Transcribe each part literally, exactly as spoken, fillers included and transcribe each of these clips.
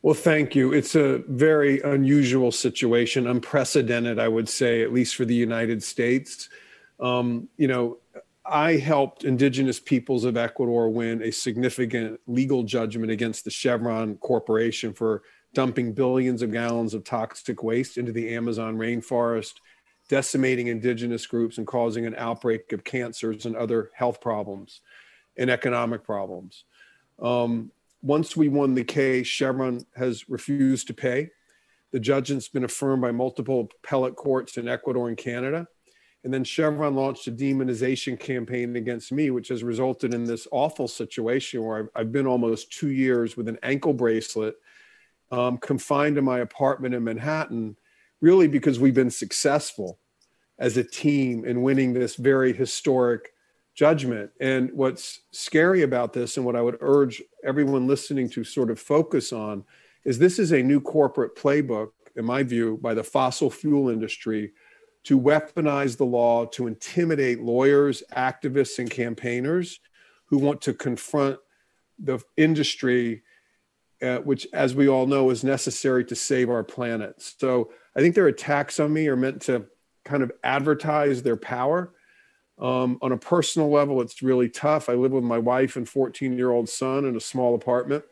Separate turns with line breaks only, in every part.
Well, thank you. It's a very unusual situation, unprecedented, I would say, at least for the United States. Um, you know, I helped indigenous peoples of Ecuador win a significant legal judgment against the Chevron Corporation for dumping billions of gallons of toxic waste into the Amazon rainforest, decimating indigenous groups and causing an outbreak of cancers and other health problems and economic problems. Um, Once we won the case, Chevron has refused to pay. The judgment's been affirmed by multiple appellate courts in Ecuador and Canada. And then Chevron launched a demonization campaign against me, which has resulted in this awful situation where I've, I've been almost two years with an ankle bracelet, um, confined to my apartment in Manhattan, really because we've been successful as a team in winning this very historic judgment. And what's scary about this, and what I would urge everyone listening to sort of focus on, is this is a new corporate playbook, in my view, by the fossil fuel industry to weaponize the law, to intimidate lawyers, activists, and campaigners who want to confront the industry, uh, which, as we all know, is necessary to save our planet. So I think their attacks on me are meant to kind of advertise their power. Um, on a personal level, it's really tough. I live with my wife and fourteen-year-old son in a small apartment.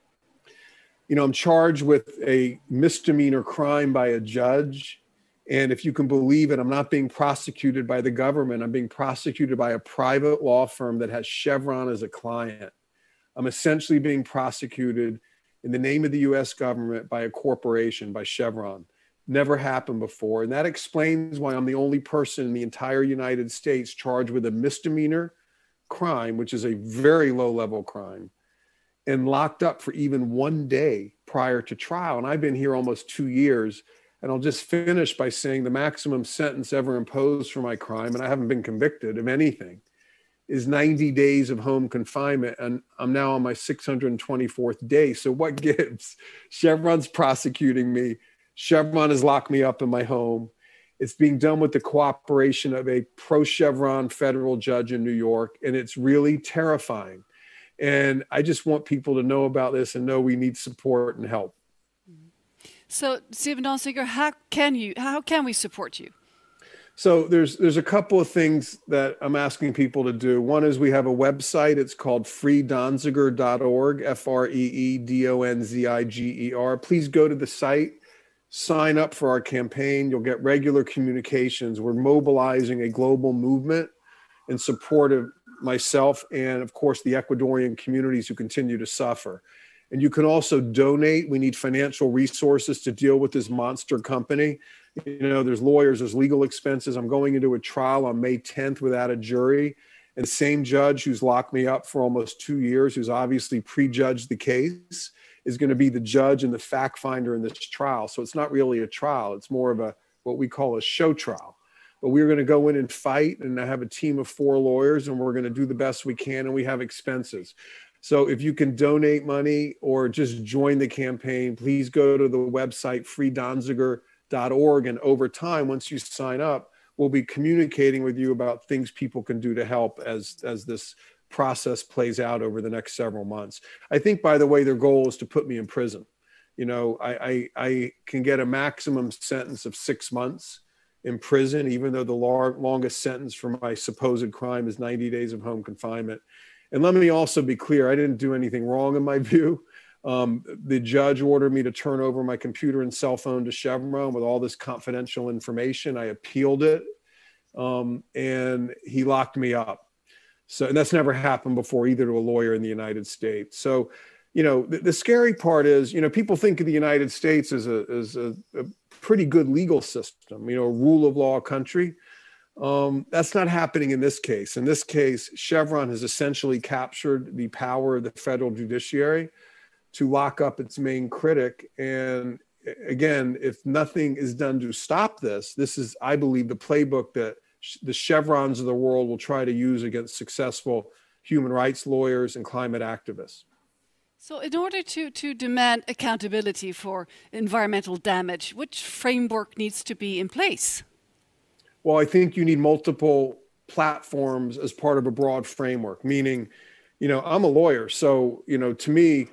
You know, I'm charged with a misdemeanor crime by a judge. And if you can believe it, I'm not being prosecuted by the government. I'm being prosecuted by a private law firm that has Chevron as a client. I'm essentially being prosecuted in the name of the U S government by a corporation, by Chevron. Never happened before. And that explains why I'm the only person in the entire United States charged with a misdemeanor crime, which is a very low level crime, and locked up for even one day prior to trial. And I've been here almost two years. And I'll just finish by saying the maximum sentence ever imposed for my crime, and I haven't been convicted of anything, is ninety days of home confinement. And I'm now on my six hundred twenty-fourth day. So what gives? Chevron's prosecuting me. Chevron has locked me up in my home. It's being done with the cooperation of a pro-Chevron federal judge in New York, and it's really terrifying. And I just want people to know about this and know we need support and help.
So, Stephen Donziger, how can you, how can we support you?
So there's there's a couple of things that I'm asking people to do. One is we have a website. It's called free donziger dot org, F R E E D O N Z I G E R. Please go to the site, sign up for our campaign. You'll get regular communications. We're mobilizing a global movement in support of myself and, of course, the Ecuadorian communities who continue to suffer. And you can also donate. We need financial resources to deal with this monster company. You know, there's lawyers, there's legal expenses. I'm going into a trial on May tenth without a jury. And the same judge who's locked me up for almost two years, who's obviously prejudged the case, is going to be the judge and the fact finder in this trial. So it's not really a trial. It's more of a what we call a show trial. But we're going to go in and fight, and I have a team of four lawyers, and we're going to do the best we can, and we have expenses. So if you can donate money or just join the campaign, please go to the website free donziger dot org. And over time, once you sign up, we'll be communicating with you about things people can do to help as, as this process plays out over the next several months. I think, by the way, their goal is to put me in prison. You know, I, I, I can get a maximum sentence of six months in prison, even though the lar- longest sentence for my supposed crime is ninety days of home confinement. And let me also be clear, I didn't do anything wrong in my view. Um, the judge ordered me to turn over my computer and cell phone to Chevron with all this confidential information. I appealed it, um, and he locked me up. So, and that's never happened before either to a lawyer in the United States. So, you know, the, the scary part is, you know, people think of the United States as a, as a, a pretty good legal system, you know, a rule of law country. Um, that's not happening in this case. In this case, Chevron has essentially captured the power of the federal judiciary to lock up its main critic. And again, if nothing is done to stop this, this is, I believe, the playbook that sh- the Chevrons of the world will try to use against successful human rights lawyers and climate activists.
So in order to, to demand accountability for environmental damage, which framework needs to be in place?
Well, I think you need multiple platforms as part of a broad framework, meaning, you know, I'm a lawyer. So, you know, to me,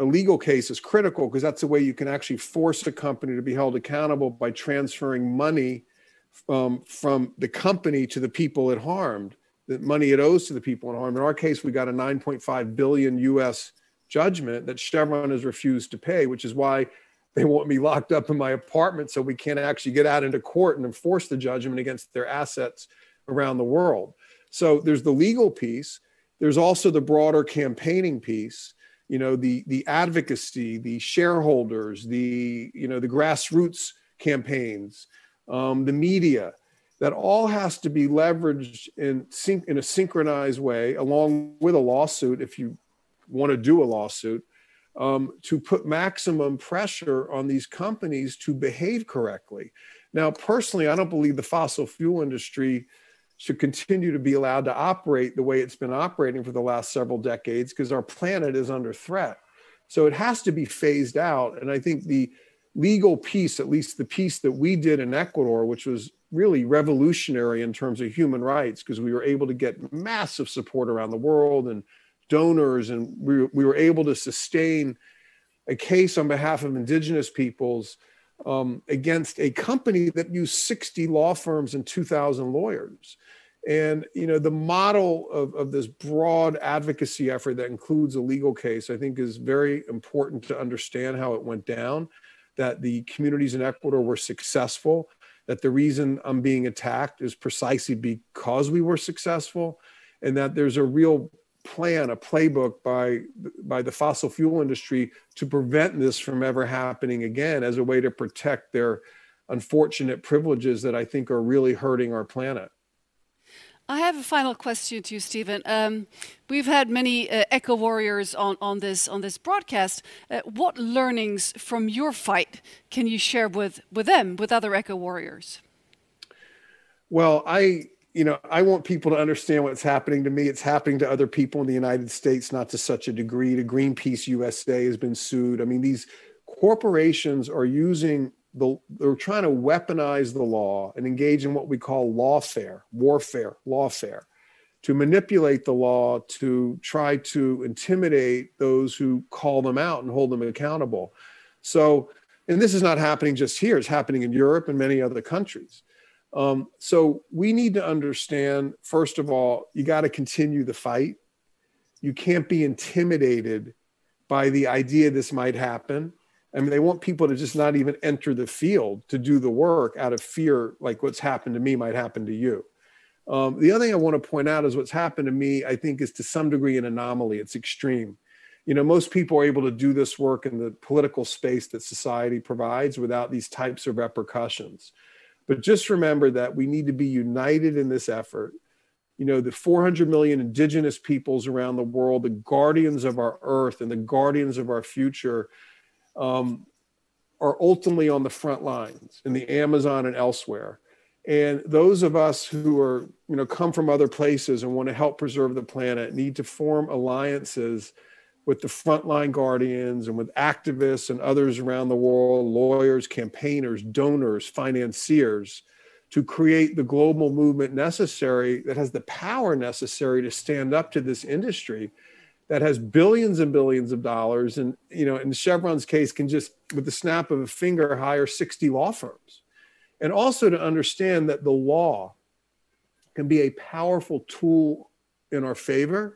a legal case is critical because that's the way you can actually force a company to be held accountable by transferring money um, from the company to the people it harmed, the money it owes to the people it harmed. In our case, we got a nine point five billion U S judgment that Chevron has refused to pay, which is why they want me locked up in my apartment so we can't actually get out into court and enforce the judgment against their assets around the world. So there's the legal piece. There's also the broader campaigning piece, you know, the, the advocacy, the shareholders, the, you know, the grassroots campaigns, um, the media. That all has to be leveraged in, syn- in a synchronized way, along with a lawsuit, if you want to do a lawsuit, um, to put maximum pressure on these companies to behave correctly. Now, personally, I don't believe the fossil fuel industry should continue to be allowed to operate the way it's been operating for the last several decades because our planet is under threat. So it has to be phased out. And I think the legal piece, at least the piece that we did in Ecuador, which was really revolutionary in terms of human rights, because we were able to get massive support around the world and donors, and we, we were able to sustain a case on behalf of indigenous peoples um, against a company that used sixty law firms and two thousand lawyers. And, you know, the model of, of this broad advocacy effort that includes a legal case, I think is very important to understand how it went down, that the communities in Ecuador were successful, that the reason I'm being attacked is precisely because we were successful, and that there's a real plan, a playbook by, by the fossil fuel industry to prevent this from ever happening again as a way to protect their unfortunate privileges that I think are really hurting our planet.
I have a final question to you, Stephen. Um, we've had many uh, eco warriors on, on this on this broadcast. Uh, what learnings from your fight can you share with, with them, with other eco warriors?
Well, I you know I want people to understand what's happening to me. It's happening to other people in the United States, not to such a degree. To Greenpeace U S A has been sued. I mean, these corporations are using The, they're trying to weaponize the law and engage in what we call lawfare, warfare, lawfare, to manipulate the law, to try to intimidate those who call them out and hold them accountable. So, and this is not happening just here, it's happening in Europe and many other countries. Um, so we need to understand, first of all, you got to continue the fight. You can't be intimidated by the idea this might happen. I mean, they want people to just not even enter the field to do the work out of fear, like what's happened to me might happen to you. Um, the other thing I want to point out is what's happened to me, I think, is to some degree an anomaly. It's extreme. You know, most people are able to do this work in the political space that society provides without these types of repercussions. But just remember that we need to be united in this effort. You know, the four hundred million indigenous peoples around the world, the guardians of our earth and the guardians of our future, Um, are ultimately on the front lines in the Amazon and elsewhere. And those of us who are, you know, come from other places and want to help preserve the planet need to form alliances with the frontline guardians and with activists and others around the world, lawyers, campaigners, donors, financiers, to create the global movement necessary that has the power necessary to stand up to this industry that has billions and billions of dollars, and, you know, in Chevron's case, can just, with the snap of a finger, hire sixty law firms. And also to understand that the law can be a powerful tool in our favor,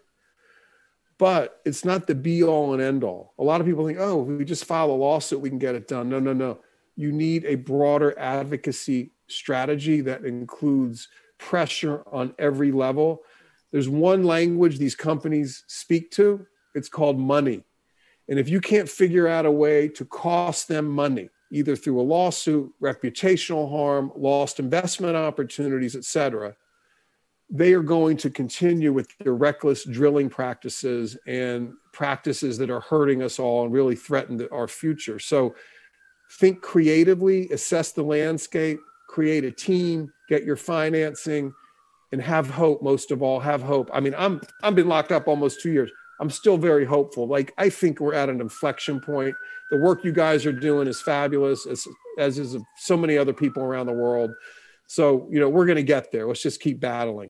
but it's not the be all and end all. A lot of people think, oh, if we just file a lawsuit, we can get it done. No, no, no. You need a broader advocacy strategy that includes pressure on every level. There's one language these companies speak to, it's called money. And if you can't figure out a way to cost them money, either through a lawsuit, reputational harm, lost investment opportunities, et cetera, they are going to continue with their reckless drilling practices and practices that are hurting us all and really threaten our future. So think creatively, assess the landscape, create a team, get your financing, and have hope. Most of all, have hope. I mean, I'm, I've been locked up almost two years. I'm still very hopeful. Like, I think we're at an inflection point. The work you guys are doing is fabulous, as, as is so many other people around the world. So, you know, we're going to get there. Let's just keep battling.